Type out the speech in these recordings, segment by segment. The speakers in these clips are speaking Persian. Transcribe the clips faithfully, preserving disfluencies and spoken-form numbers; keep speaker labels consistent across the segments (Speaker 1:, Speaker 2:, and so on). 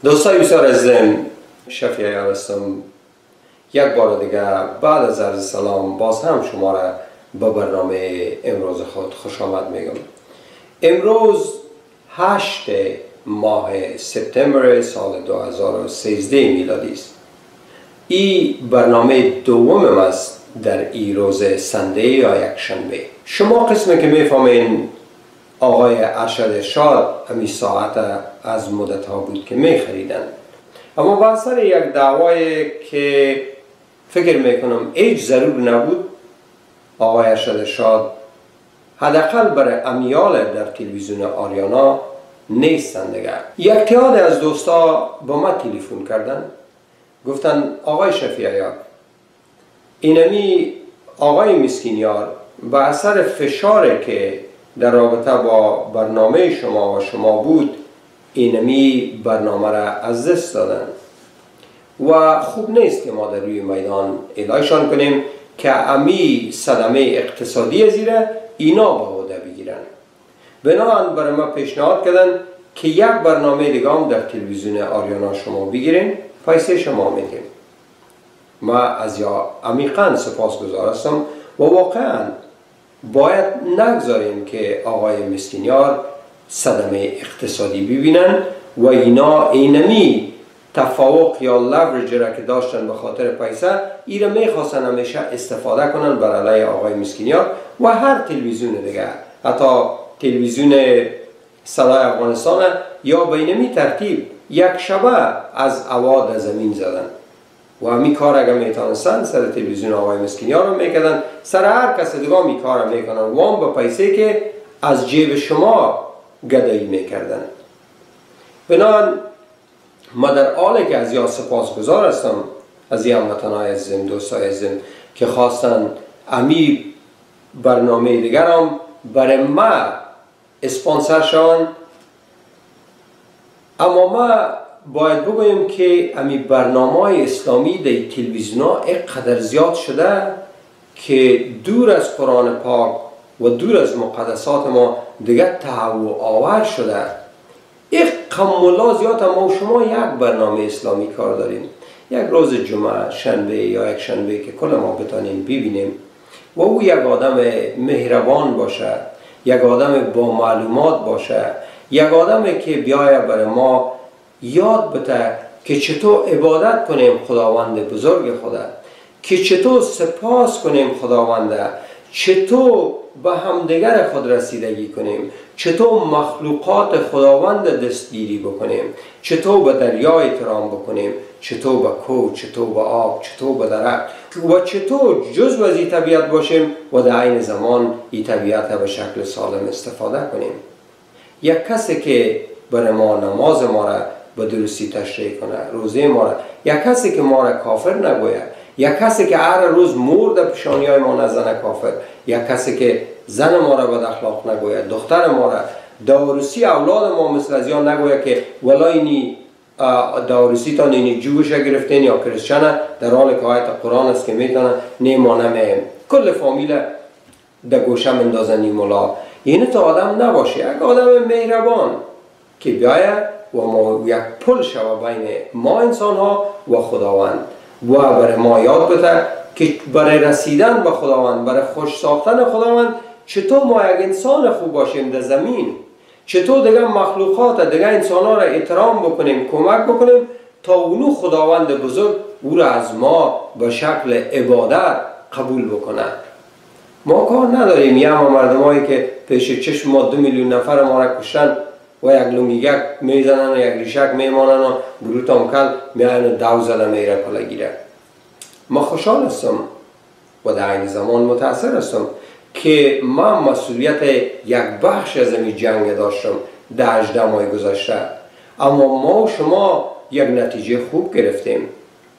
Speaker 1: دوستای بسیار عزیزم، شفیع عیار هستم. یک بار دیگه بعد از عرض سلام باز هم شما را به برنامه امروز خود خوش آمد میگم. امروز هشت ماه سپتامبر سال دو هزار و سیزده میلادی است. این برنامه دومم است در این روز سنده یا یک شنبه. شما قسمی که میفهمین آقای ارشد ارشاد همین ساعت از مدت ها بود که می خریدن، اما با اثر یک دعوای که فکر میکنم هیچ ضرور نبود، آقای ارشد ارشاد حداقل برای امیال در تلویزیون آریانا نیستند دیگر. یک تعداد از دوستا با ما تلفن کردن، گفتن آقای شفیع عیار، اینمی آقای مسکینیار با اثر فشاری که در رابطه با برنامه شما و شما بود، اینمی برنامه را از دست دادن و خوب نیست که ما در روی میدان اعلایشان کنیم که امی صدمه اقتصادی زیره اینا به عهده بگیرن. بنابراین برای ما پیشنهاد کردن که یک برنامه دیگه هم در تلویزیون آریانا شما بگیرین، پیسه شما میدیم. ما از یا عمیقاً سپاسگزار هستم و واقعاً باید نگذاریم که آقای مسکینیار صدمه اقتصادی ببینن و اینا اینمی تفاوق یا لورج را که داشتن به خاطر پیسه ای را میخواستن همیشه استفاده کنن بر علیه آقای مسکینیار و هر تلویزیون دیگه، حتی تلویزیون صدای افغانستان یا به اینمی ترتیب یک شبه از عواد زمین زدن و همی کار اگر میتونستن سر تلویزیون آقای مسکینیار رو میکردن، سر هر کس دیگه می کار رو میکنن و هم به پیسه که از جیب شما گدایی میکردن. بنابراین ما در حالی که از یا سپاسگزار هستم از این هموطنای عزیزم، دوستای عزیزم که خواستن امی برنامه دیگر هم برای ما اسپانسر شوند، اما ما باید بگویم که امی برنامه اسلامی در تلویزیون ها اینقدر زیاد شده که دور از قرآن پاک و دور از مقدسات ما دیگه تهوع آور شده. یک کمولا زیاد، اما شما یک برنامه اسلامی کار داریم، یک روز جمعه، شنبه یا یک شنبه که کل ما بتانیم ببینیم و او یک آدم مهربان باشه، یک آدم با معلومات باشه، یک آدم که بیایه برای ما یاد بده که چطور عبادت کنیم خداوند بزرگ خدا، که چطور سپاس کنیم خداوند، چطور به همدیگر خود رسیدگی کنیم، چطور مخلوقات خداوند دستگیری بکنیم، چطور به دریا احترام بکنیم، چطور به کوه، چطور به آب، چطور به درخت و چطور جزو از این طبیعت باشیم و در عین زمان این طبیعت به شکل سالم استفاده کنیم. یک کسی که برای ما نماز ما را به درستی تشریح کنه، روزه ما را، یک کسی که ما را کافر نگوید، یک کسی که هر روز مور در پیشانی های ما نزنه کافر، یک کسی که زن ما را بد اخلاق نگوید، دختر ما را، داروسی اولاد ما مثل از یا نگوید که ولا اینی داروسی تا اینی جوش گرفتین یا کریسچن، در حال که آیت قرآن است که میتونه نیمانه کل فامیل در گوشه مندازنی مولا. یعنی تا آدم نباشه، یک آدم مهربان که بیاید و ما یک پل شود بین ما انسان ها و خداوند و برای ما یاد بده که برای رسیدن به خداوند، برای خوش ساختن خداوند چطور ما یک انسان خوب باشیم در زمین، چطور دیگه مخلوقات دیگه انسان ها را احترام بکنیم، کمک بکنیم تا اونو خداوند بزرگ او را از ما به شکل عبادت قبول بکنه. ما کار نداریم یه همه مردم هایی که پیش چشم ما دو میلیون نفر ما را کشتن و یک لونگیگک میزنن و یک ریشک میمانن و گروت هم کل میاین دو زده میره پلا گیره. ما خوشحال هستم و در این زمان متاثر هستم که من مسئولیت یک بخش از این جنگ داشتم در هجده ماه گذشته، اما ما و شما یک نتیجه خوب گرفتیم.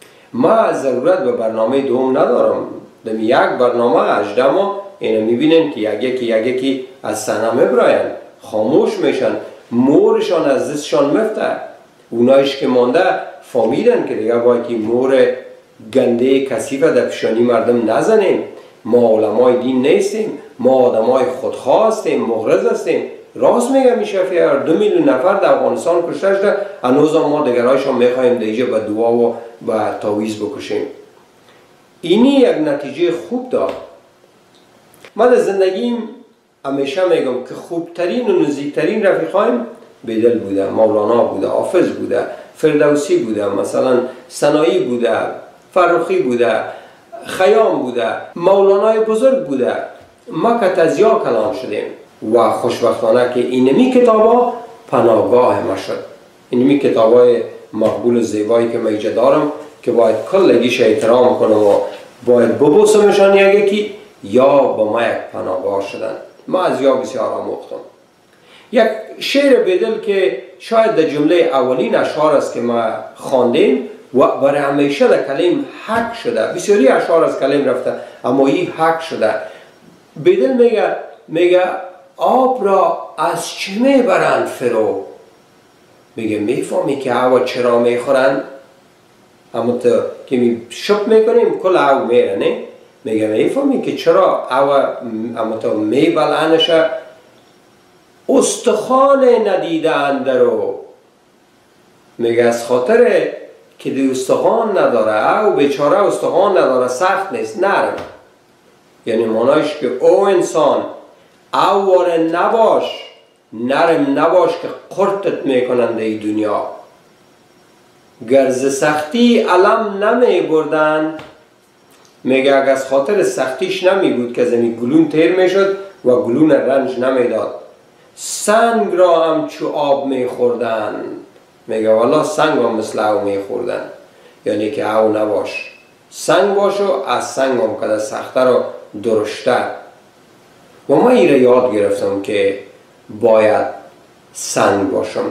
Speaker 1: ما ضرورت به برنامه دوم ندارم، در یک برنامه هجده ماه اینو میبینن که یک یکی یک یکی از صحنه میبراین، خاموش میشن، مورشان از دستشان مفته. اونایش که مانده فهمیدن که دیگه باید که مور گنده کثیف در پیشانی مردم نزنیم. ما علمای دین نیستیم، ما آدمای خودخواه هستیم، مغرض هستیم، راست میگه میشه فیر دو میلیون نفر در افغانستان کشته شده، هنوز ما دیگرایشان میخوایم دیگه به دعا و به تعویض بکشیم. اینی یک نتیجه خوب داد. من در زندگیم همیشه میگم که خوبترین و نزدیکترین رفیقایم بیدل بوده، مولانا بوده، حافظ بوده، فردوسی بوده، مثلا سنایی بوده، فرخی بوده، خیام بوده، مولانای بزرگ بوده. ما که تزیا کلام شدیم و خوشبختانه که اینمی کتابا پناهگاه ما شد. اینمی کتابای مقبول و زیبایی که من اینجا دارم که باید کلگیش احترام کنم و باید ببوسمشان یک یکی، یا با ما یک پناهگاه شدن. ما از یا بسیار آموختم. یک شعر بیدل که شاید در جمله اولین اشعار است که ما خواندیم و برای همیشه در کلیم حق شده. بسیاری اشعار از کلیم رفته اما این حق شده. بیدل میگه میگه آب را از چه میبرند فرو؟ میگه میفهمی که هوا چرا میخورند؟ اما تو که می شپ میکنیم کل هوا میره نه؟ میگه میفهمی که چرا هوا اما تو میبلندشه؟ استخوان ندیده اندرو. میگه از خاطر که دی استخوان نداره او بیچاره استخوان نداره سخت نیست نرم. یعنی معنایش که او انسان اواره نباش نرم نباش که قرتت میکنند ای دنیا. گرز سختی علم نمی بردن. میگه اگر از خاطر سختیش نمی بود که زمین گلون تیر میشد و گلون رنج نمی داد. سنگ را هم چو آب می خوردن. میگه والا سنگ هم مثل او می خوردن. یعنی که او نباش سنگ باشو از سنگ هم کده سخته رو درشته. و ما این را یاد گرفتم که باید سنگ باشم.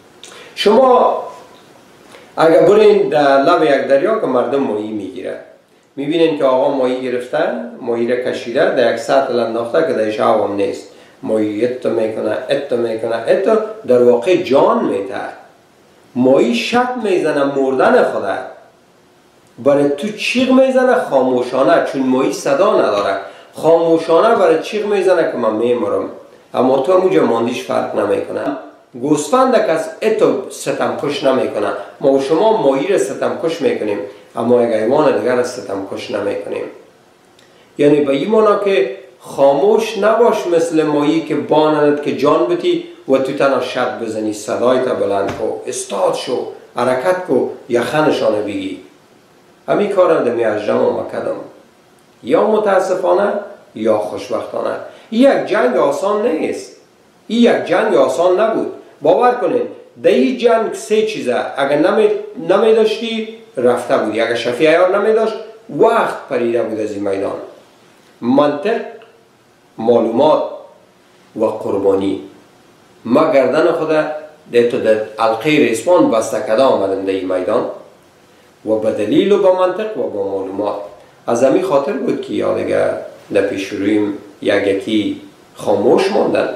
Speaker 1: شما اگر برین در لب یک دریا که مردم ماهی میگیره میبینین که آقا ماهی گرفته ماهی را کشیده در یک سطل انداخته که درش آب هم نیست. ماهی اتو میکنه اتو میکنه اتو در واقع جان میته. ماهی شک میزنه مردن خوده برای تو چیغ میزنه خاموشانه چون ماهی صدا نداره. خاموشانه برای چیغ میزنه که من میمرم اما تو همونجا ماندیش فرق نمیکنه. گوسفند کس اتو ستمکش نمیکنه. ما و شما ماهی را ستمکش میکنیم اما یک حیوان دیگر را ستمکش نمیکنیم. یعنی به این معنا که خاموش نباش مثل ماهی که بانند که جان بتی و تو تنها شد بزنی صدای تا بلند کو استاد شو حرکت کو یخنشانه بگی. همین کار در میاجرم و مکدم یا متاسفانه یا خوشبختانه. این یک جنگ آسان نیست. این یک جنگ آسان نبود. باور کنین در این جنگ سه چیزه اگر نمی, نمی داشتی رفته بودی. اگر شفیع عیار نمی داشت وقت پریده بود از این میدان. منطق، معلومات و قربانی. ما گردن خود دیتو در حلقه ریسمان بسته کده آمدم در این میدان و به دلیل و به منطق و به معلومات. از همین خاطر بود که یادگر در پیش رویم یک یکی خاموش ماندن.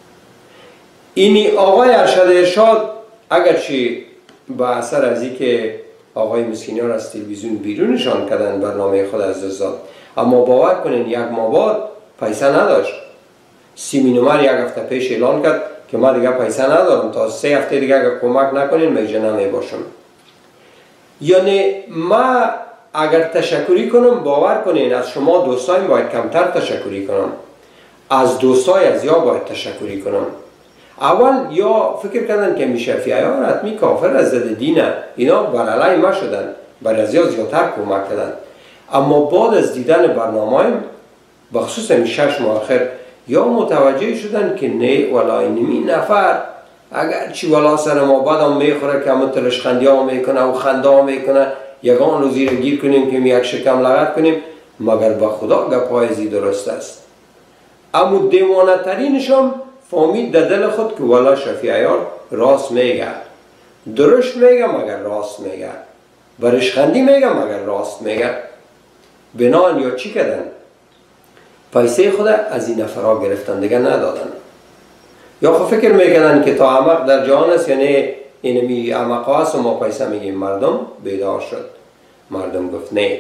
Speaker 1: اینی آقای ارشد ارشاد اگرچه به اثر از این که آقای مسکینیان از تلویزیون بیرونشان کردن برنامه خود از دزداد اما باور کنین یک ماه بعد پیسه نداشت. سیمی نمر یک هفته پیش اعلان کرد که ما دیگه پیسه ندارم تا سه هفته دیگه اگر کمک نکنین میجه نمی باشم. یعنی ما اگر تشکری کنم باور کنین از شما دوستایم باید کمتر تشکری کنم. از دوستای از یا باید تشکری کنم. اول یا فکر کردن که میشه فیعیان حتمی کافر از ضد دینه اینا بر علیه ما شدن بر از یا زیادتر کمک کردن. اما بعد از دیدن برنامه‌ایم بخصوص این شش ماه آخر یا متوجه شدن که نه ولا اینمی نفر اگر چی ولا سر ما بعدم میخوره که همون ترشخندی ها میکنه و خنده ها میکنه یگان رو زیر گیر کنیم که یک شکم لغت کنیم مگر به خدا گپایزی درست است. اما دیوانه ترینشم فهمید در دل خود که والا شفیع عیار راست میگه درشت میگه مگر راست میگه برشخندی میگه مگر راست میگه. بنان یا چی کردن؟ پیسه خود از این نفرها گرفتن دیگه ندادن. یا خود فکر میکنن که تا احمق در جهان است یعنی اینمی احمق هست و ما پیسه میگیم. مردم بیدار شد. مردم گفت نه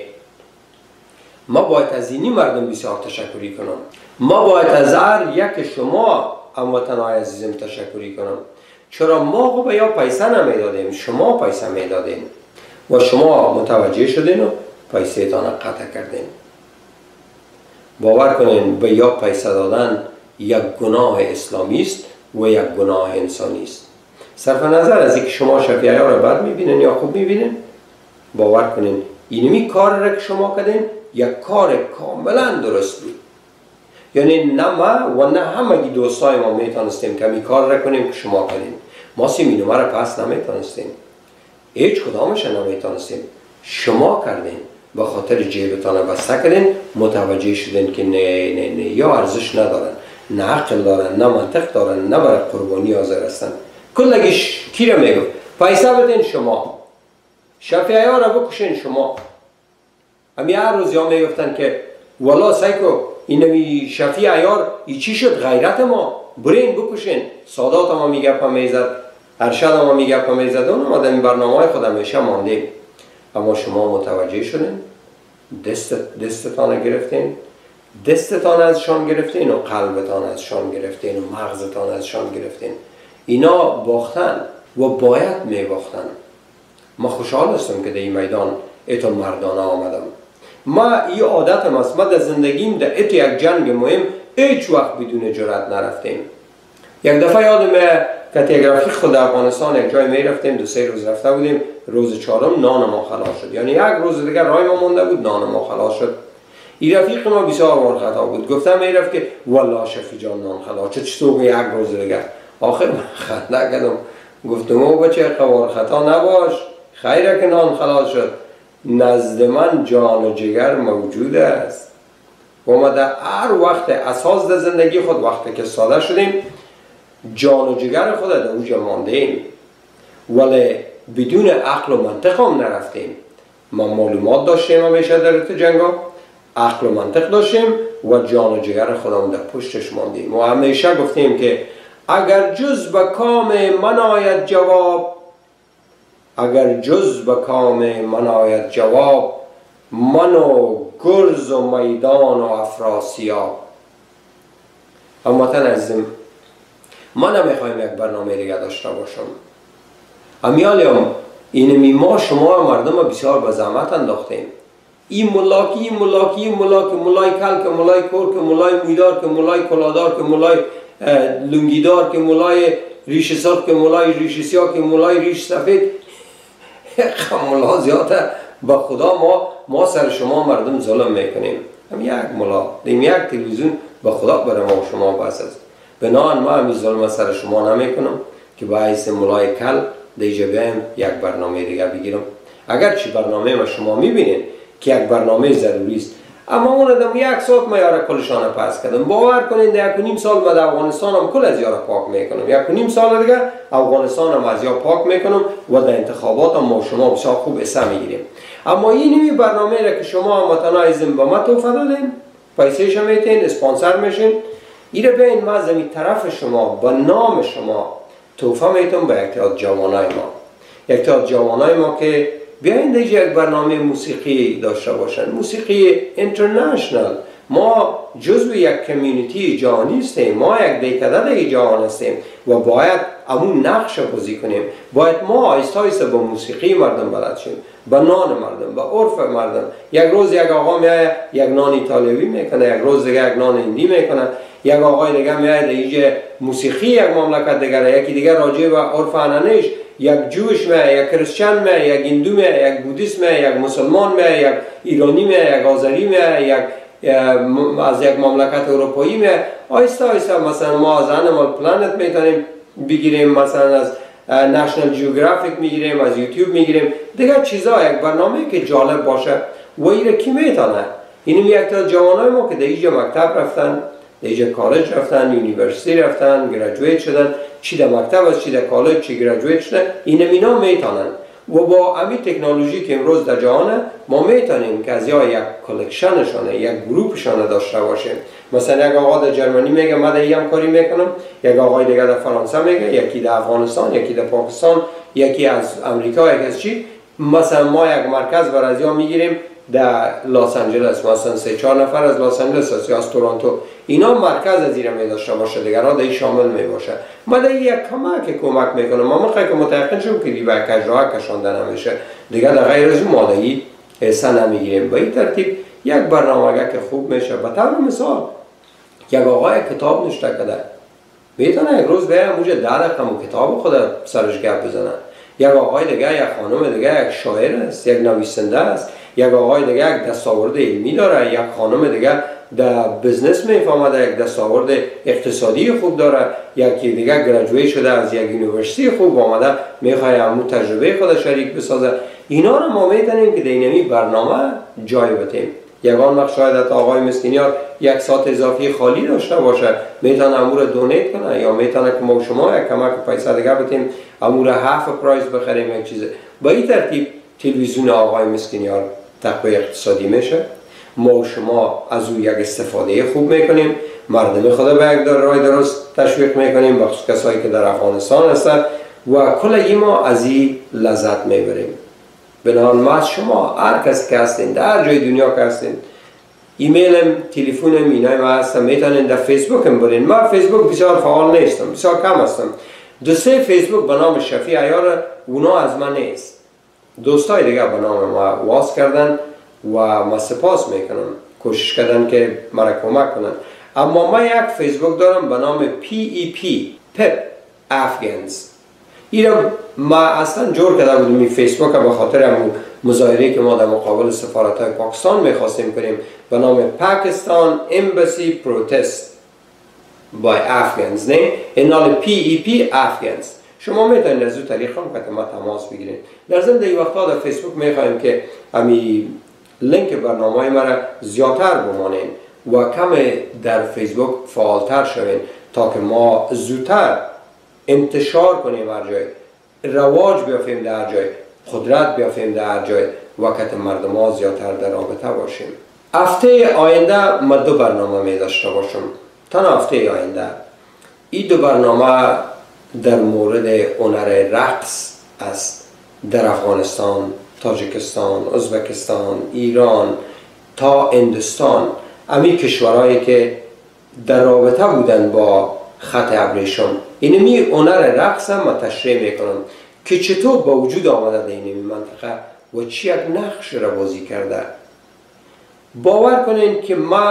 Speaker 1: ما باید از اینی مردم بسیار تشکری کنم. ما باید از هر یک شما هموطنان عزیزم تشکری کنم. چرا ما به یا پیسه نمیدادیم، شما پیسه میدادین و شما متوجه شدین و پیسه تان قطع کردین. باور کنین به یا پیسه دادن یک گناه اسلامی است و یک گناه انسانی است. صرف نظر از اینکه شما شفیعی ها را بد میبینین یا خوب میبینین، باور کنین اینمی کار را که شما کردین یک کار کاملا درست بود. یعنی نه ما و نه همگی دوستای ما میتونستیم که می کار را کنیم که شما کردین. ما سی مینومه را پس نمیتونستیم، هیچ کدامش نمیتونستیم. شما کردین، به خاطر جیبتان بسته کردین، متوجه شدین که نه نه نه یا ارزش ندارن، نه عقل دارن، نه منطق دارن، نه برای قربانی حاضر هستن. کلگیش کی را میگفت؟ پیسه بدین شما، شفیعی ها را بکشین شما. همی هر روز یا میگفتن که والا سایکو اینمی شفیع عیار ای چی شد؟ غیرت ما، برین بکشین. سادات ما میگه پا میزد، ارشد ما میگه پا میزد. اون آدم این برنامه خود همیشه ماندیم. اما شما متوجه شدین، دست دستتان گرفتین، دستتان ازشان گرفتین و قلبتان ازشان گرفتین و مغزتان ازشان گرفتین. اینا باختن و باید میباختن. ما خوشحال هستم که در این میدان ایتو مردانه آمدم. ما این عادتم است، ما در زندگیم در ایت یک جنگ مهم هیچ وقت بدون جرأت نرفتیم. یک دفعه یادم که تلگرافی خود افغانستان یک جای می رفتیم، دو سه روز رفته بودیم. روز چهارم نان ما خلاص شد، یعنی یک روز دیگر راه ما مونده بود، نان ما خلاص شد. این رفیق ما بسیار وار خطا بود، گفتم می رفت که والله شفی جان نان خلاص شد، چطور یک روز دیگر؟ آخر من خنده کردم، گفتم او بچه وار خطا نباش، خیره که نان خلاص شد. نزد من جان و جگر موجود است و ما در هر وقت اساس در زندگی خود، وقتی که ساده شدیم، جان و جگر خود در اوجا ماندیم، ولی بدون عقل و منطق هم نرفتیم. ما معلومات داشتیم همیشه در ارتباط جنگا، عقل و منطق داشتیم و جان و جگر خودمون در پشتش ماندیم و همیشه گفتیم که اگر جز به کام من آید جواب، اگر جز به کام من آید جواب، من و گرز و میدان و افراسیاب. هموطن عزیزم، ما نمیخوایم یک برنامه دیگه داشته باشم. امیالیم اینمی ما شما مردم بسیار به زحمت انداختیم. این ملاکی، این ملاکی، این ملاکی، ملای کل که ملای کور که ملای مویدار که ملای کلادار که ملای لنگیدار که ملای ریش سرخ که ملای ریش سیاه که ملای ریش سفید. ملا زیاده. با خدا ما ما سر شما مردم ظلم میکنیم. هم یک ملا دیم یک تلویزیون با خدا برای ما و شما بس است. بنان ما همی ظلم سر شما نمیکنم که با حیث ملای کل دیجا بیایم یک برنامه دیگه بگیرم. اگر چی برنامه ما شما میبینین که یک برنامه ضروری است، اما اون آدم یک ساعت ما یاره کلشانه پس کردم. باور کنین در یک و نیم سال ما در افغانستان هم کل از یاره پاک میکنم. یک و نیم سال دیگه افغانستان هم از یاره پاک میکنم و در انتخابات هم ما شما بسیار خوب اسم میگیریم. اما این نمی برنامه را که شما هموطنان عزیزم به ما توفه دادین، پیسه‌ش میتین، اسپانسر میشین، این را بیاین ما از این طرف شما به نام شما توفه میتون به اتحاد جوانای ما. اتحاد جوانای ما که بیاین دیگه یک برنامه موسیقی داشته باشن، موسیقی اینترنشنال. ما جزو یک کمیونیتی جهانی هستیم، ما یک دیکده دیگه جهان هستیم و باید همون نقش بازی کنیم. باید ما آیسته آیسته با موسیقی مردم بلد شیم، با نان مردم، با عرف مردم. یک روز یک آقا میاد یک نان ایتالیایی میکنه، یک روز دیگه یک نان هندی میکنه، یک آقای دیگه میاد دیگه موسیقی یک مملکت دیگه، یکی دیگه راجع به عرف عنعنه‌اش، یک جوش میاد، یک کریسچن میاد، یک هندو میاد، یک بودیست میاد، یک مسلمان میاد، یک ایرانی میاد، یک آذری میاد، یک از یک مملکت اروپایی میاد. آیسته آیسته مثلا ما از انیمال پلنت میتونیم بگیریم، مثلا از نشنال جیوگرافیک میگیریم، از یوتیوب میگیریم دیگه چیزا، یک برنامه که جالب باشه و ایره کی میتونه. اینم یک تا جوانای ما که در اینجا مکتب رفتن، در اینجا کالج رفتن، یونیورسیتی رفتن، گریجویت شدن، چی در مکتب است، چی در کالج، چی گریجویت شدن، اینم اینا میتونن. و با همین تکنولوژی که امروز در جهانه ما میتونیم که از یا یک کلکشنشانه، یک گروپشانه داشته باشیم. مثلا یک آقا در جرمنی میگه من در اینم کاری میکنم، یک آقای دیگه در فرانسه میگه، یکی در افغانستان، یکی در پاکستان، یکی از امریکا، یکی از چی. مثلا ما یک مرکز بر از یا میگیریم در لس آنجلس مثلا سه چهار نفر از لس آنجلس است یا از تورنتو، اینا مرکز از این می داشته باشه، دیگرها در این شامل می باشه. ما در یک کمک کمک میکنم، ما میخوایم که متأکد شیم که دیگه کجراه کشانده نمیشه، دیگه در غیر از ما در این حصه نمیگیریم. به این ترتیب یک برنامه که خوب میشه. به طور مثال یک آقای کتاب نوشته کرده، میتونه یک روز به موجه ده دقیقه کتاب خود سرش گپ بزنه. یک آقای دیگه، یک خانم دیگه، یک شاعر است، یک نویسنده است، یک آقای دیگه یک دستاورد علمی داره، یک خانم دیگه در بزنس میفهمه، یک دستاورد اقتصادی خوب داره، یکی دیگه گریجویت شده از یک یونیورسیتی خوب آمده میخواد همون تجربه خود شریک بسازه. اینا رو ما میتونیم که در این برنامه جای بدیم. یگان وقت شاید حتی آقای مسکینیار یک ساعت اضافی خالی داشته باشه، میتونه امور دونیت کنه یا میتونه که ما شما یک کمک پیسه دیگه بدیم امور هاف پرایس بخریم یک چیز. با این ترتیب تلویزیون آقای مسکینیار تقویت اقتصادی میشه، ما شما از او یک استفاده خوب میکنیم، مردم خدا به یک راه درست تشویق میکنیم، بخصوص کسایی که در افغانستان هستند و کل ما از این لذت میبریم. بنابراین ما از شما هر کسی که هستین در جای دنیا که هستین، ایمیلم، تلفنم اینای ما هستم، میتونین در فیسبوکم برین. من فیسبوک بسیار فعال نیستم، بسیار کم هستم. دو سه فیسبوک به نام شفیع عیار اونا از من نیست، دوستای دیگه به نام ما واس کردن و ما سپاس میکنم، کوشش کردن که مرا کمک کنن. اما ما یک فیسبوک دارم به نام پی ای پی پپ افغانز. اینا ما اصلا جور کرده بودیم این فیسبوک به خاطر همون مظاهره که ما در مقابل سفارت های پاکستان میخواستیم کنیم به نام پاکستان امبسی پروتست بای افغانز، نه اینال پی ای پی افغانز. شما میتونید از اون طریق هم که ما تماس بگیرید. در ضمن این وقتا در فیسبوک میخوایم که امی لینک برنامه ما را زیادتر بمانیم و کم در فیسبوک فعالتر شویم تا که ما زودتر انتشار کنیم هر جای، رواج بیافیم در جای، قدرت بیافیم در جای و که مردم ها زیادتر در رابطه باشیم. هفته آینده ما دو برنامه می داشته باشم. تا هفته آینده این دو برنامه در مورد هنر رقص است. در افغانستان، تاجیکستان، ازبکستان، ایران تا هندوستان، امی کشورهایی که در رابطه بودن با خط ابریشم، اینمی هنر رقص هم تشریح میکنم که چطور با وجود آمده در اینمی منطقه و چی یک نقش را بازی کرده. باور کنین که ما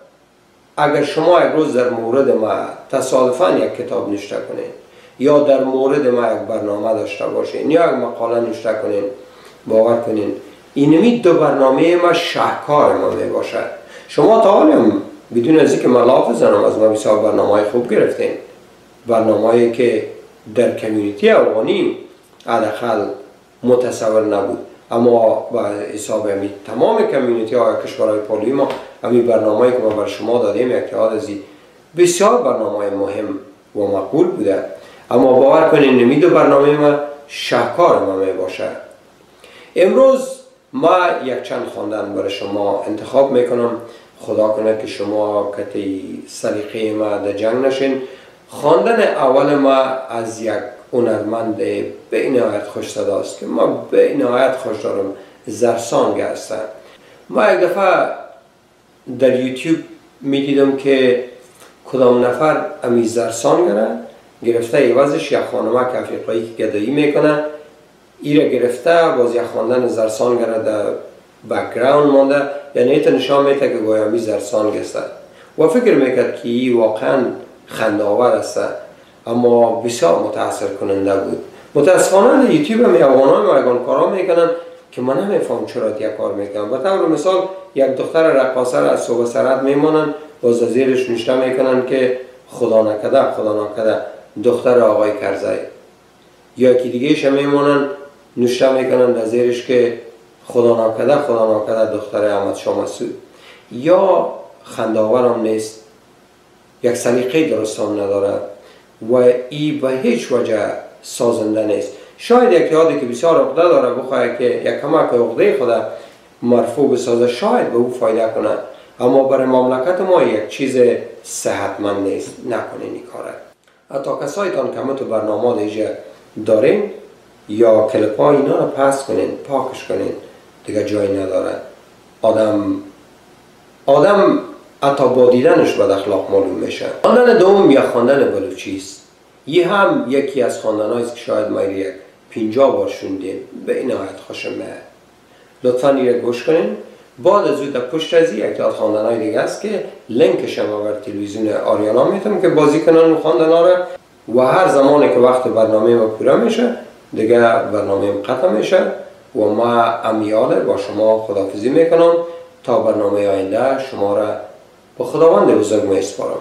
Speaker 1: اگر شما یک روز در مورد ما تصادفاً یک کتاب نوشته کنین یا در مورد ما یک برنامه داشته باشین یا یک مقاله نوشته کنین، باور کنین اینمی دو برنامه ما شاهکار ما می باشد. شما تا حالا بدون از اینکه من لاف بزنم از ما بسیار برنامه‌های خوب گرفتین، برنامه‌ای که در کمیونیتی افغانی حداقل متصور نبود، اما با حساب امی تمام کمیونیتی های کشورهای پولی ما امی برنامه‌ای که ما بر شما دادیم یک تعداد از بسیار برنامه‌های مهم و مقبول بوده. اما باور کنین نمی دو برنامه ما شاهکار ما می باشد. امروز ما یک چند خواندن برای شما انتخاب میکنم. خدا کنه که شما کتی سلیقه ما در جنگ نشین. خواندن اول ما از یک هنرمند به نهایت خوش صداست که ما به نهایت خوش دارم، زرسانگ هست. ما یک دفعه در یوتیوب می دیدم که کدام نفر امی زرسانگ را گرفته ایوازش یک خانمک افریقایی که گدایی میکنه، ای را گرفته باز یک خواندن زرسانگ را در بکگراند مانده، یعنی ایتا نشان میده که گویا می زرسانگ است و فکر میکرد که ای واقعا خنده‌آور است، اما بسیار متاثر کننده بود. متاسفانه در یوتیوب هم افغانان و افغان کارا میکنن که من نمیفهم چرا دیگه کار میکنن. به طور مثال یک دختر رقاصه را از صبح سرت میمانن باز زیرش نوشته میکنن که خدا نکده خدا نکده دختر آقای کرزی، یا یکی دیگه‌ش میمونن نوشته میکنن در زیرش که خدا نکده خدا نکده دختر احمد شاه مسعود. یا خنده‌آورم نیست، یک سلیقه درست هم نداره و ای به هیچ وجه سازنده نیست. شاید یک یادی که بسیار عقده داره بخواه که یک کمک عقده خود مرفوع بسازه، شاید به او فایده کنه، اما برای مملکت ما یک چیز صحتمند نیست. نکنین این کاره. حتی کسایتان که تو برنامه دیجا دارین یا کلپا اینا رو پس کنین، پاکش کنین، دیگه جایی نداره. آدم آدم حتی با دیدنش بد اخلاق معلوم میشه. خواندن دوم یا خواندن بلوچی است. یه هم یکی از خواندن‌هایی است که شاید ما یک پنجاه بار شنیدیم. به این نهایت خوشم میاد. لطفاً این را گوش کنین. بعد از او در پشت از این یک از خواندن‌های دیگه است که لینکش هم بر تلویزیون آریانا میتونم که بازی کنن اون خواندن‌ها را و هر زمانی که وقت برنامه ما پوره میشه دیگه برنامه قطع میشه و ما امیاله با شما خداحافظی میکنم تا برنامه آینده. شما را با خداوند بزرگ میسپارم.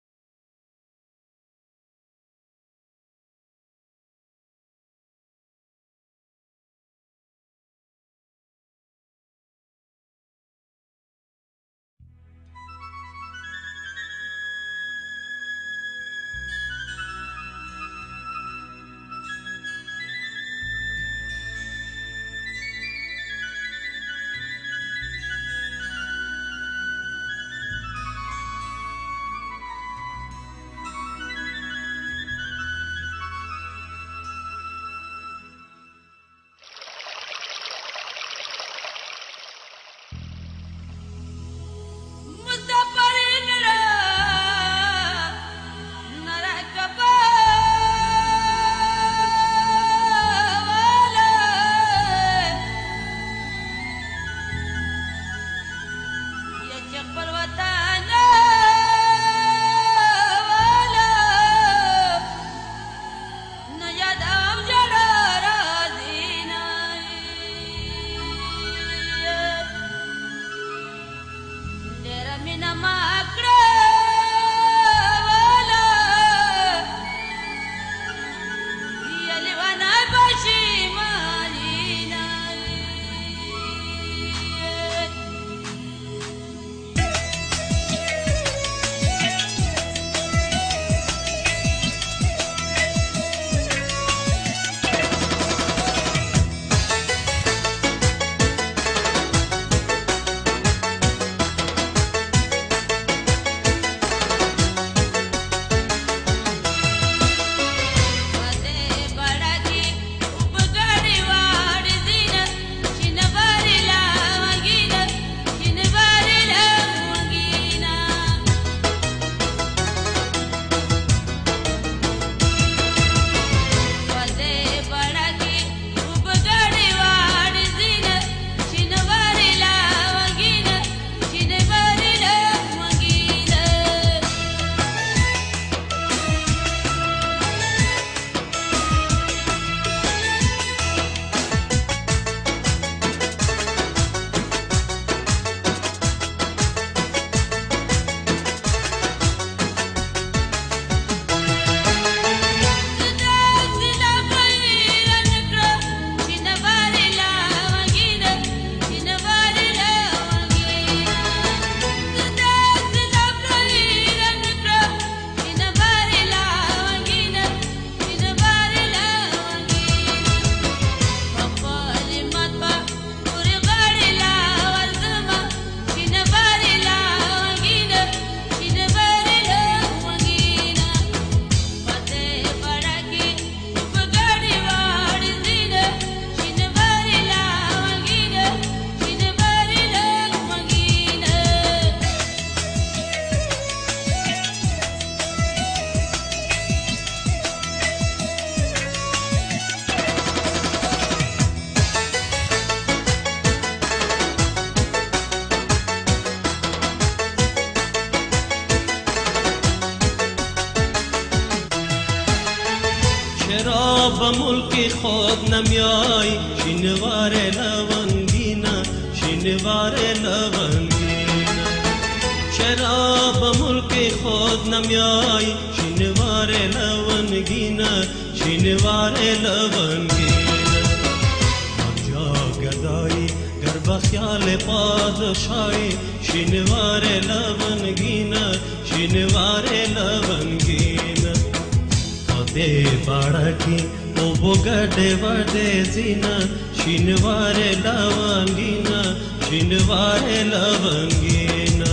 Speaker 2: به ملک خود نمیای شینوار لونگینا شینوار لونگینا چرا به ملک خود نمیای شینوار لونگینا شینوار لونگینا آنجا گدایی گر بخیال پادشاهی شینوار لونگینا شینوار لونگینا दे बाड़ा की ओ बोगड़े वड़े जीना शिनवारे लवंगीना शिनवारे लवंगीना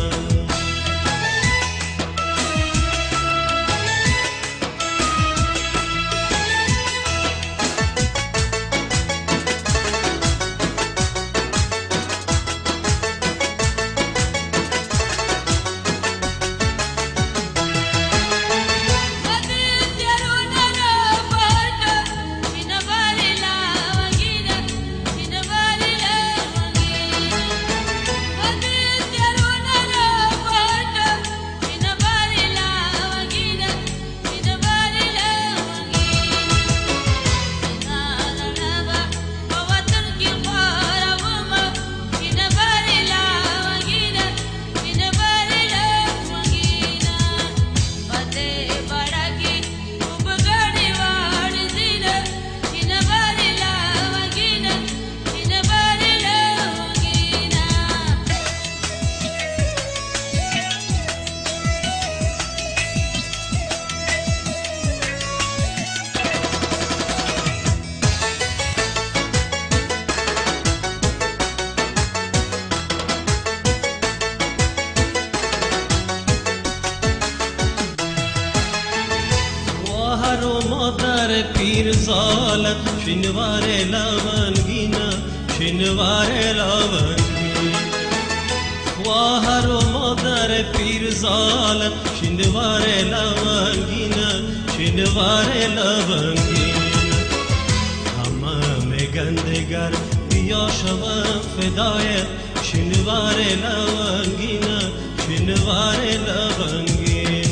Speaker 2: پیر زال شنوار لونگینا شنوار لونگینا خواهر و مادر پیر زال شنوار لونگینا شنوار لونگینا همه میگن دگر بیا شوم فدای شنوار لونگینا شنوار لونگینا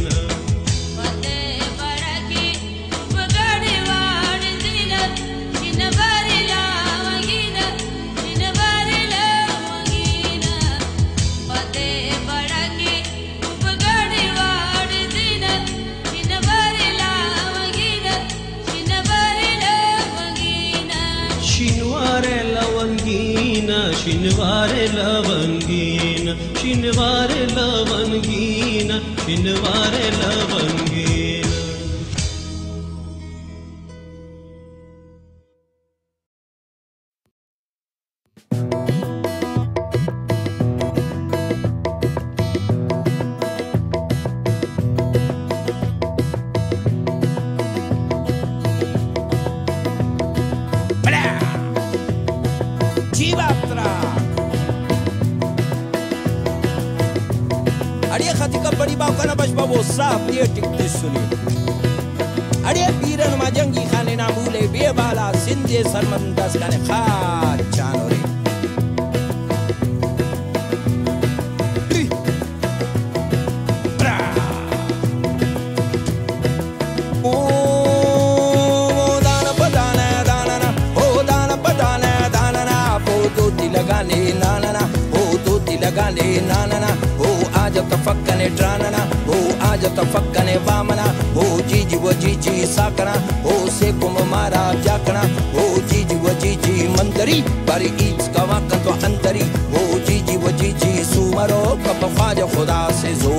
Speaker 2: شنوار لونگینا شنوار لونگینا شنوار لونگینا
Speaker 3: ये टिकते सुनी अरे पीरन मजंगी खाने ना भूले बेबाला सिंधे सरमंदस खाने खार चानोरे ओ दाना पदाना दाना ना ओ दाना पदाना दाना ना ओ दूती लगाने नाना ना ओ दूती लगाने नाना ना ओ आज तफक्कने ड्राना ना आज तफक्कने वामना ओ जीजी वो जीजी साकना ओ से कुम मारा जाकना ओ जीजी वो जीजी मंदरी पर ईच का वाकन तो अंदरी ओ जीजी वो जीजी सुमरो कब ख्वाजा खुदा से जो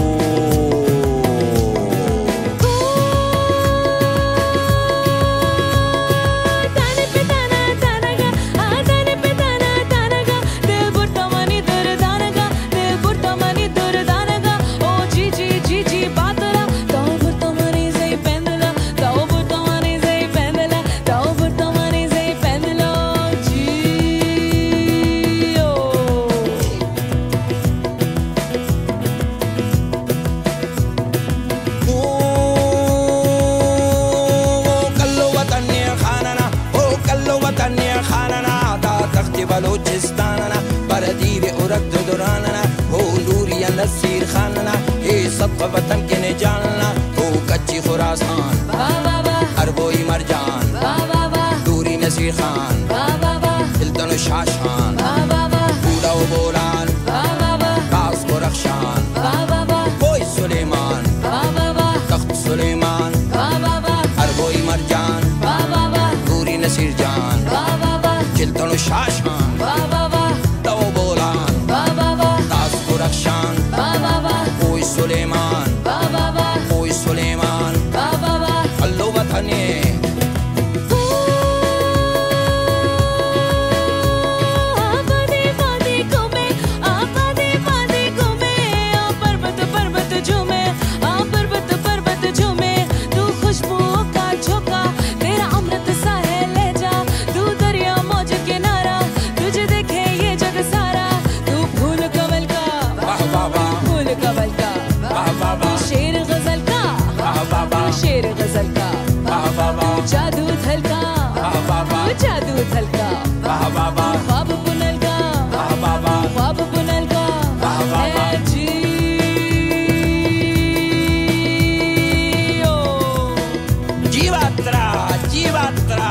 Speaker 3: بلوچستاننا بردیو ارد دوراننا ہو لوریا نصیر خاننا اے سب وطن کے نے جاننا ہو کچی خراسان اربوئی مرجان دوری نصیر خان ہلتن و شاشان بولا و بولان کاس و رخشان کوئی سلیمان تخت سلیمان اربوئی مرجان دوری نصیر جان ہلتن و شاشان سلیمان کوئی سلیمان اللہ وطنی शेर गजल का जादू धलका जादू धलका ख्वाब बुनल का ख्वाब बुनल का जी ओ जीवात्रा जीवात्रा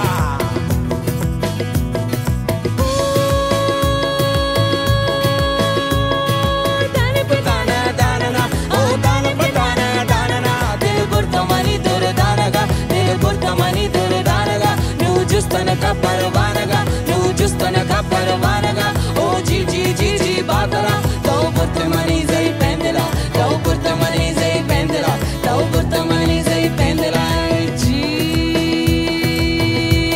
Speaker 3: जुस्तन का परवानगा नू जुस्तन का परवानगा ओ जी जी जी जी बातरा तो बुत मनी जई पेंदला तो बुत मनी जई पेंदला तो बुत मनी जई पेंदला जी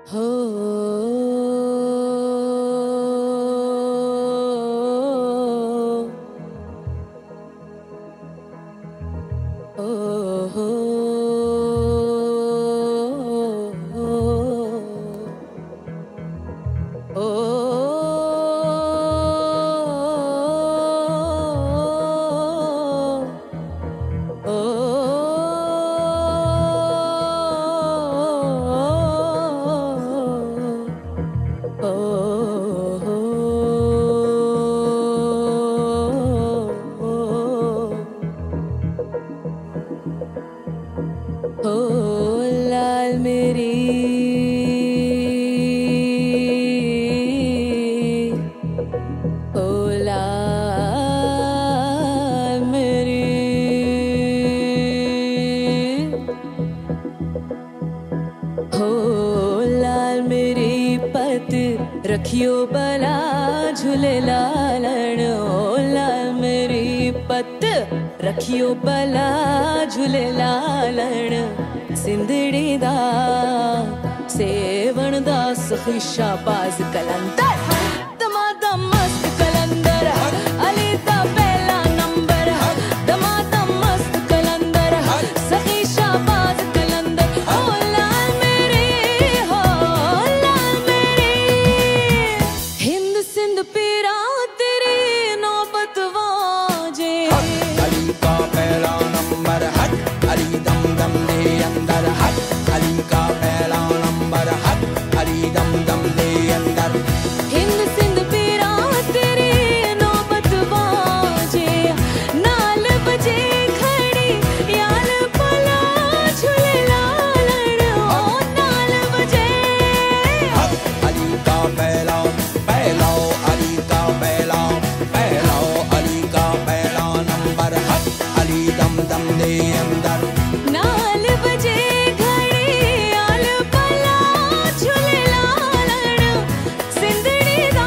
Speaker 4: रखियो बला झूले लालण ओ लाल मेरी पत रखियो बला झूले लालण सिंधड़ी दा सेवण दा सखीशा बाज कलंदर दमादम मस्त कलंदर अली दा पहला नंबर दमादम मस्त कलंदर सखीशा बाज कलंदर ओ लाल मेरी हो लाल मेरी हिंद सिंध पीरा तेरी नौबत वाजे
Speaker 3: अली का पहला नंबर हट अली दम दम दे अंदर हट अली का पहला नंबर हट अली दम दम दे अंदर
Speaker 4: हिंद सिंध पीरा तेरी नौबत वाजे नाल बजे खड़ी याल पला झूले लालण ओ नाल बजे
Speaker 3: अली का पहला पहला अली का पहला पहला अली का पहला नंबर हट अली दम दम दे अंदर
Speaker 4: नाल बजे घड़ी याल पला झूले लालण सिंधड़ी दा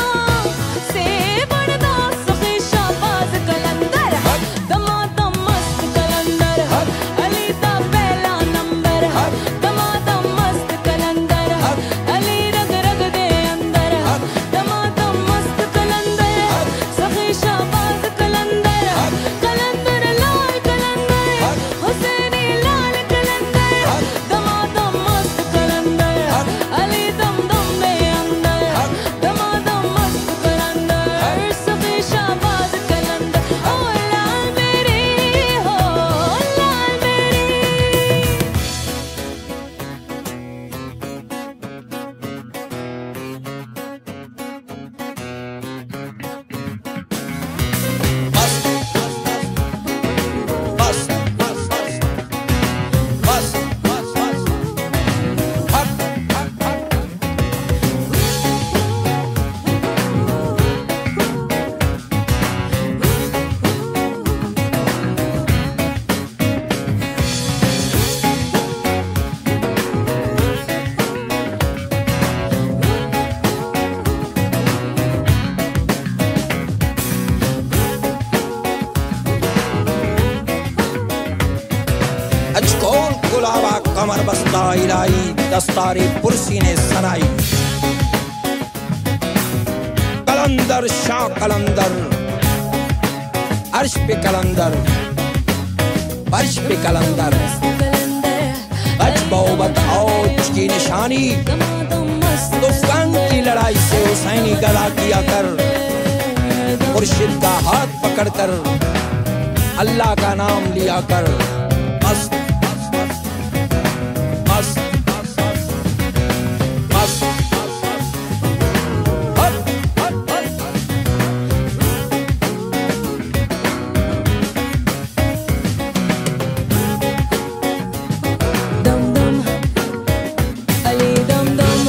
Speaker 4: सेवण दा सखीशा बाज कलंदर दमादम मस्त कलंदर अली दा पहला नंबर दमादम मस्त कलंदर अली रग रग दे अंदर दमादम मस्त कलंदर सखीशा बाज कलंदर कलंदर लाल कलंदर हुसैनी लाल कलंदर दमादम मस्त कलंदर अली दम दम दे अंदर दमादम मस्त कलंदर सखीशा बाज कलंदर ओ लाल मेरी हो लाल मेरी
Speaker 3: बस बस बस बस बस हट हट हट अजकोल गुलाबा कमर बस्ता इलाई दस्तारी पुरसी ने सनाई कलंदर शाह कलंदर अर्श पे कलंदर अर्श पे कलंदर अजबोबत औज की निशानी दुश्मन की लड़ाई से हुसैनी गला किया कर मुर्शिद का हाथ पकड़कर अल्लाह का नाम लिया कर मस्त मस्त मस्त हट हट हट
Speaker 4: दम दम अली दम दम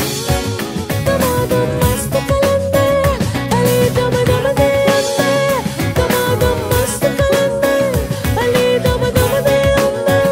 Speaker 4: दमादम मस्त कलंदर अली दम दम दे अंदर दमादम मस्त कलंदर अली दम दम दे अंदर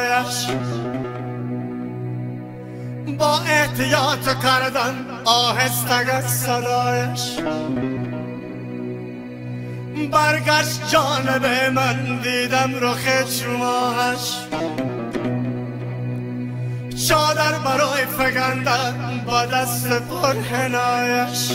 Speaker 5: صدایش با احتیاط کردن آهسته صدایش برگشت جانب من دیدم رخ چماهش چادر برای فگندن با دست پرهنایش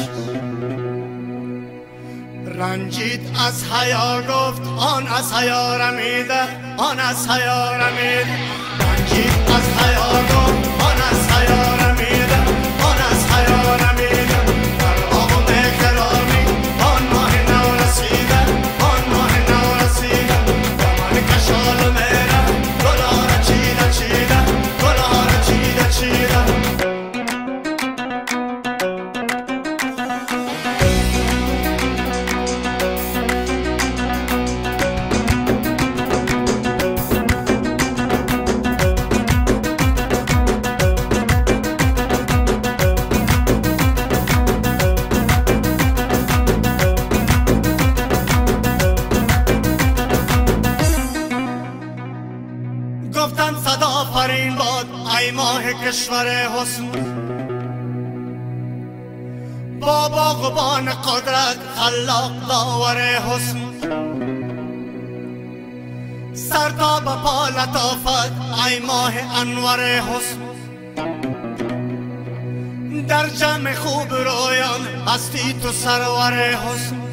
Speaker 5: رنجید از حیا گفت آن از حیا رمیده آن از حیا رمیده رنجید از حیا گفت آن از حیا رمیده آن از حیا رمیده در آغم گرامی آن ماه نو رسیده آن ماه نو رسیده دامن کشال میره گلها را چیده چیده گلها را چیده چیده گفتن صدا پرین باد ای ماه کشور حسن با باغبان قدرت خلاق داور حسن سرتا به پا لطافت ای ماه انور حسن در جمع خوب رویان هستی تو سرور حسن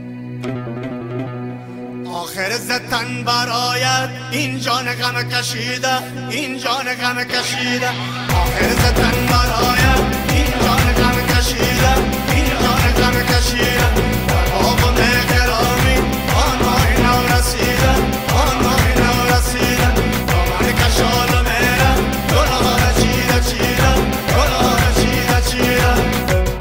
Speaker 5: آخر زتن برایت این جان غم کشیده این جان غم کشیده آخر زتن برایت این جان غم کشیده این جان غم کشیده در آغم گرامی آن ماه نو رسیده آن ماه نو رسیده دامن کشال میره گلها را چیده چیده گلها را چیده چیده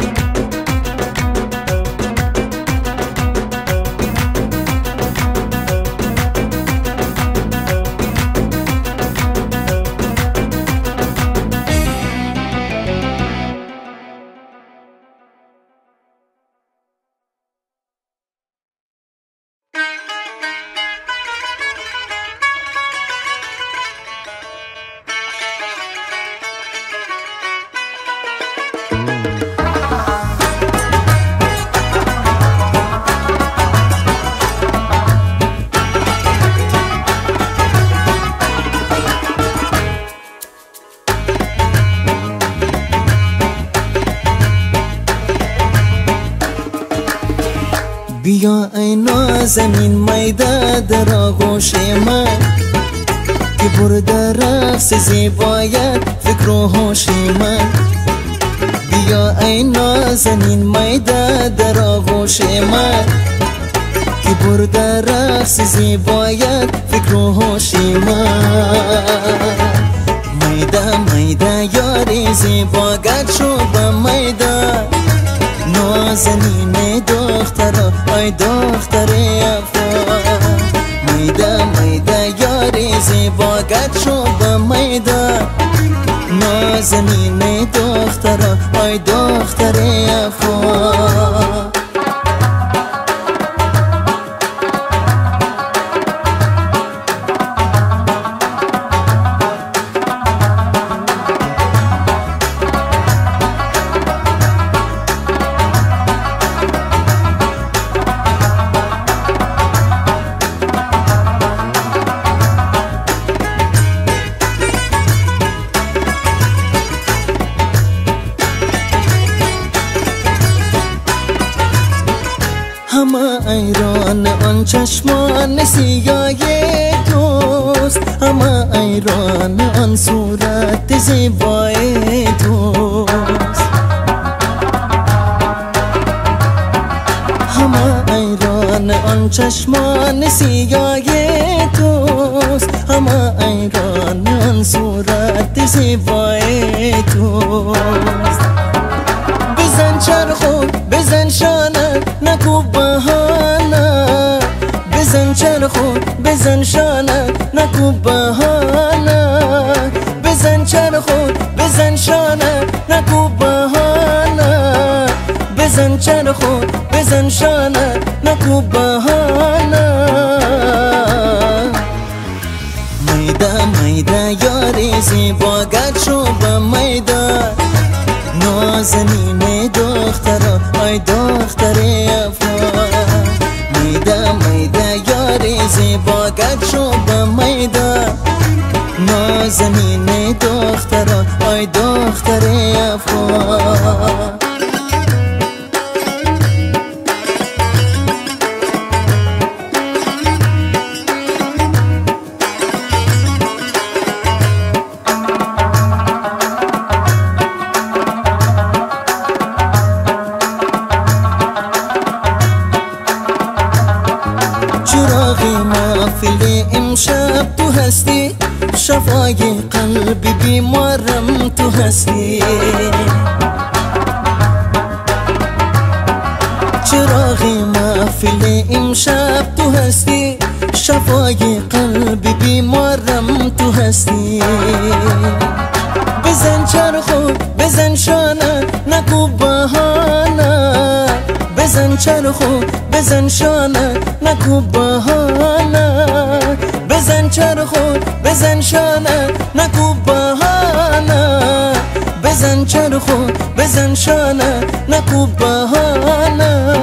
Speaker 6: بیا ای نازنین میده در آغوش من که برده رقص زیبایت فکر و هوش من بیا ای نازنین میده در آغوش من که برده رقص زیبایت فکر و هوش من میده میده یاری زیباگت شده میده نازنین دخترا ای دختر افغان میده میده یاری زیباگت شده میده نازنین دخترا ای دختر افغان همه ایران آن چشمان سیاه توست همه ایران آن صورت زیبای توست همه ایران آن چشمان سیاه توست همه ایران آن صورت زیبای توست بزن چرخو بزن شانه نکو بهانه بزن چرخو بزن شانه نکو بهانه بزن چرخو بزن شانه نکو بهانه بزن چرخو بزن شانه نکو بهانه میده میده یاری زیبا گرد شو به میده نازنین دخترا ای دختر افغان میده میده یاری زیبا گرد شو به میده نازنین دخترا ای دختر افغان امشب تو هستی شفای قلب بیمارم تو هستی چراغ محفل امشب تو هستی شفای قلب بیمارم تو هستی بزن چرخو بزن شانه نکو بهانه بزن چرخو بزن شانه نکو بهانه بزن چرخو بزن شانه نکو بهانه بزن چرخو بزن شانه نکو بهانه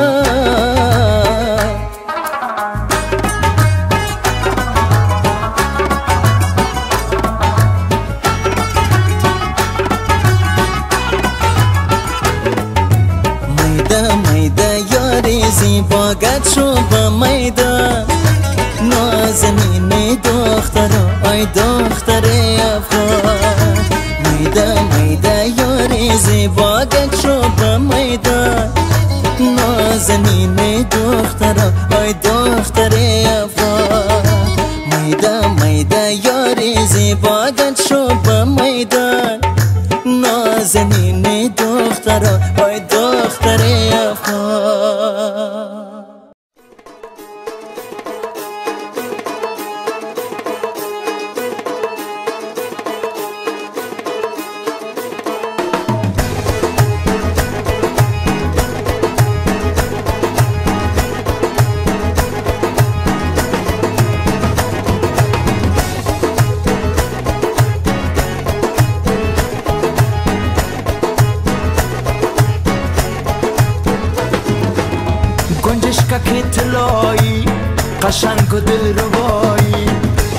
Speaker 6: زیبا گرد شو به میده نازنین دخترا ای دختر افغان میده میده یاری زیبا گرد شو به میده نازنین دخترا ای دختر افغان میده میده یاری زیبا گرد شو به میده نازنین دخترا ای دختر افغان
Speaker 7: که طلایی قشنگ و دل ربایی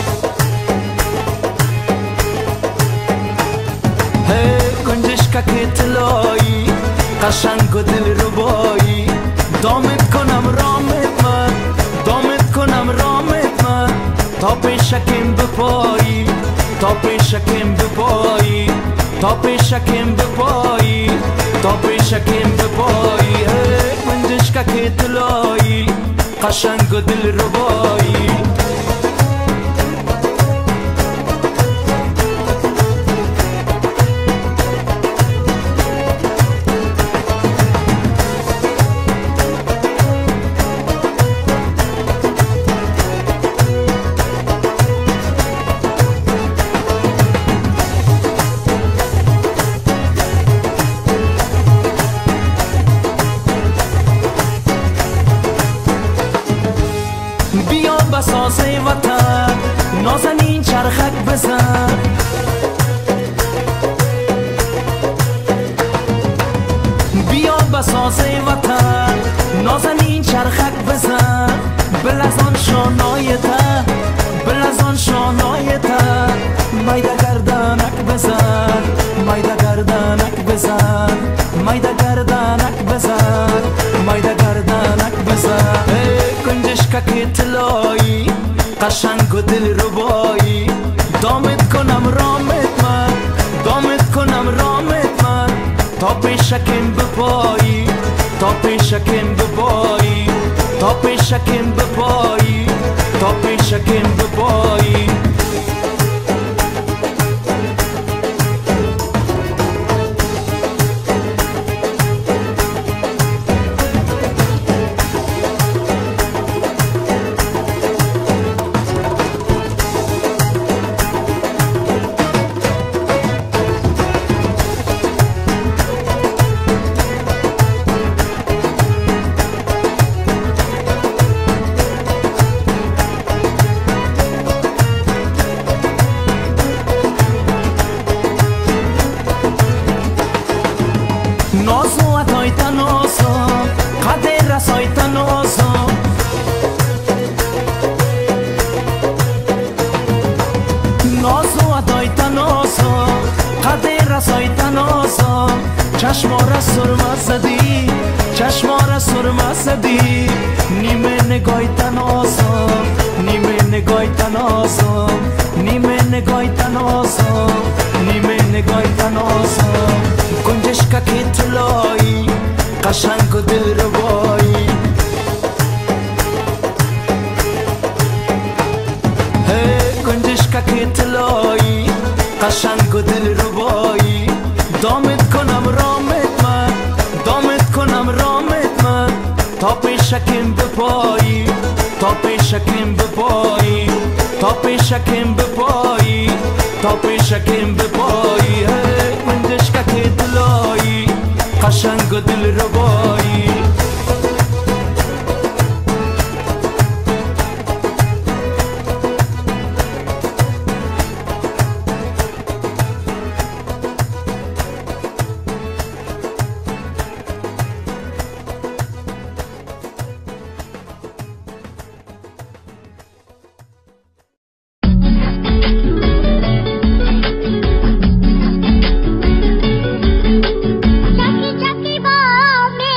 Speaker 7: هی گنجشکا که طلایی قشنگ و دل ربایی دامت کنم رامت من دامت کنم رامت من تا پیشکم بپایی تا پیشکم بپایی تا پیشکم بپایی تا پیشکم بپایی هی گنجشکا که طلایی قشنگ و دل ربایی بساز وطن نازنین چرخک بزن بیا بساز وطن نازنین چرخک بزن بلزان شانای تا بلزان شانای تا میده گردنک بزن میده گردنک بزن میده گردنک بزن میده گردنک بزن گنجشکا که طلایی قشنگ و دل ربایی دامت کنم رامت من دامت کنم رامت من تا پیشکم بپایی تا پیشکم بپایی تا پیشکم بپایی تا پیشکم بپایی تناسا قد رسای تناسا چشمار سرما زدی چشمار سرما زدی نیمه نگای تناسا نیمه نگای تناسا نیمه نگای تناسا نیمه نگای تناسا گنجش که طلایی قشنگ و دلربایی گنجش که طلایی قشنگ و دلربایی دامت کنم رامت من دامت کنم رامت من تا پیشکم بپایی تا پیشکم بپایی تا پیشکم بپایی تا پیشکم بپایی گنجش که طلایی قشنگ و دلربایی
Speaker 8: चकी चकी बाह में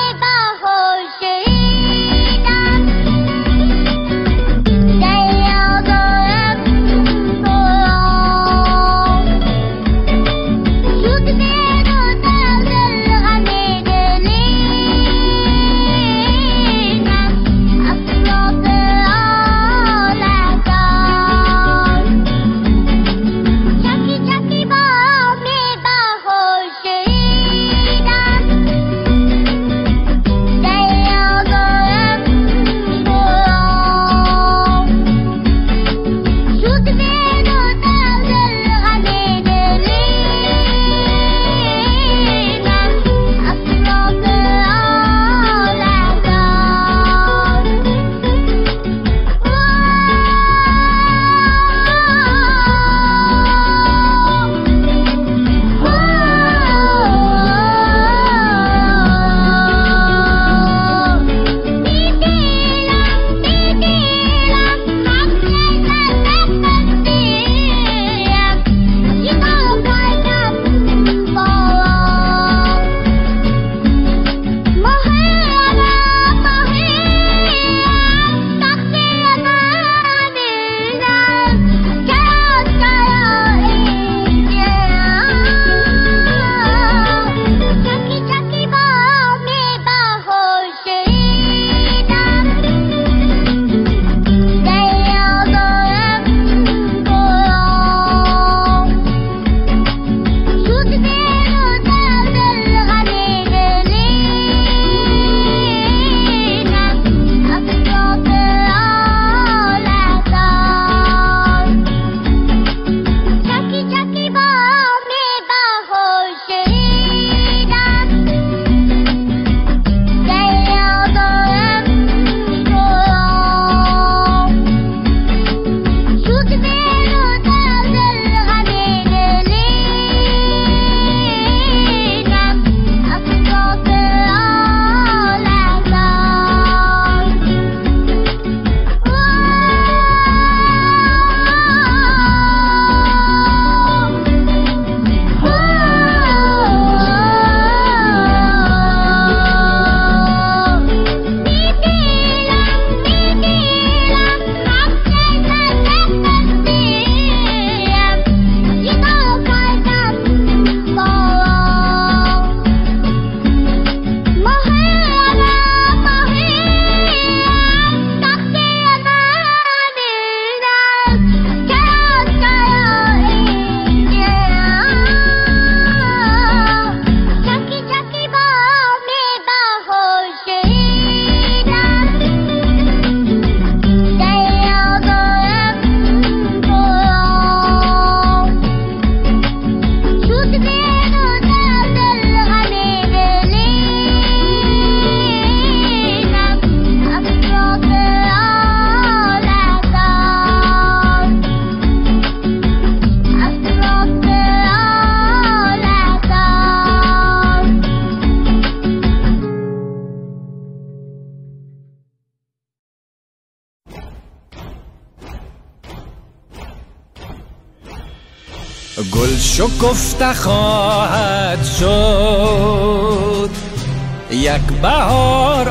Speaker 7: گل شکفته خواهد شد یک بهار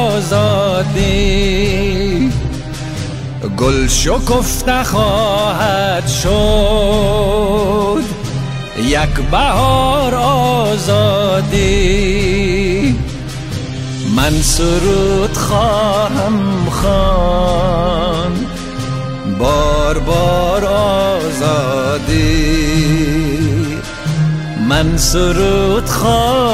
Speaker 7: آزادی، گل شکفته خواهد شد یک بهار آزادی. من سرود خواهم خواند بار بار آزادی، من سرود خواهم